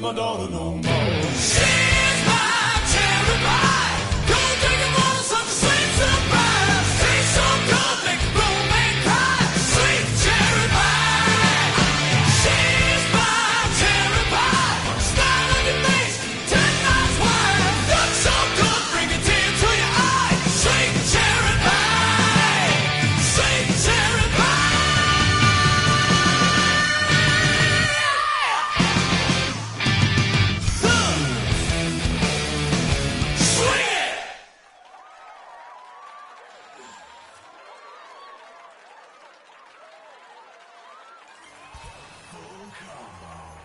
my daughter no more. She's my cherry pie. Don't take it for such a sweet surprise. Tastes so good, makes a grown man cry. Sweet cherry pie. She's my cherry pie. Smile on your face, 10 nights wide. Looks so good, bring a tear to your eye. Sweet cherry pie. Sweet cherry pie. Full combo.